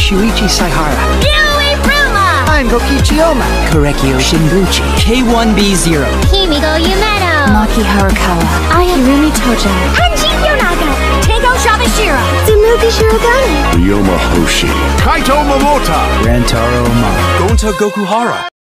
Shuichi Saihara. Ryui Bruma! I'm Gokichiyama. Korekio Shinbuchi. K1B0. Himiko Yumeto! Maki Harukawa. I am Rumi Tojo. Hanji Yonaga! Tengo Shabashiro! Tsumuki Shirogane! Ryoma Hoshi. Kaito Momota. Rantaro Amano. Gonta Gokuhara.